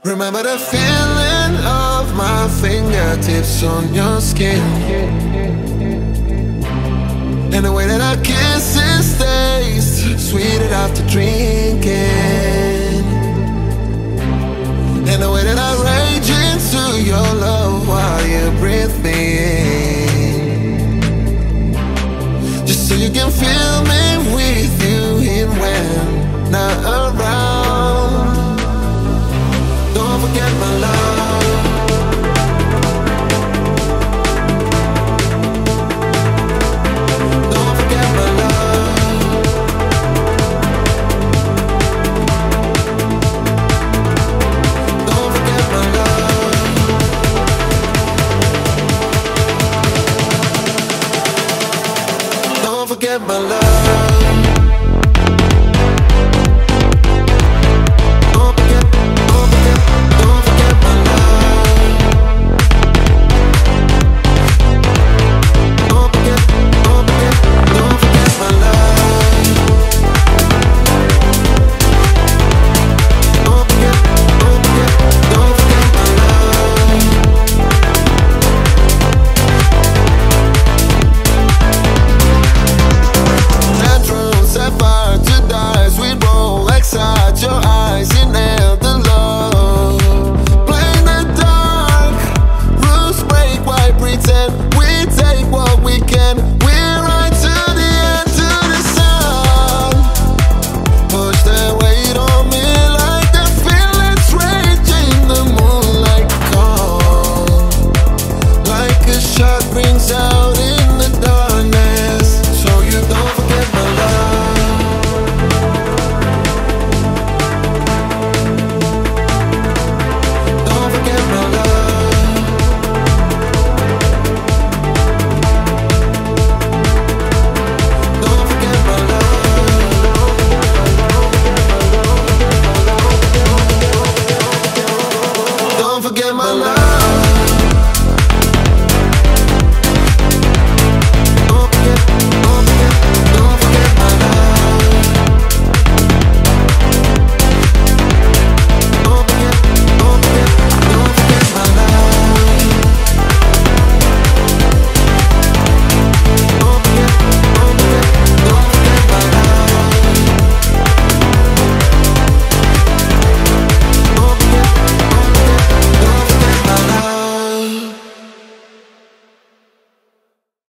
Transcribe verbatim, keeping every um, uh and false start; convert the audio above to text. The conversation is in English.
Remember the feeling of my fingertips on your skin, and the way that our kisses taste sweet after drinking, and the way that I rage into your love while you breathe me in, just so you can feel me with you in when not around. Don't forget my love.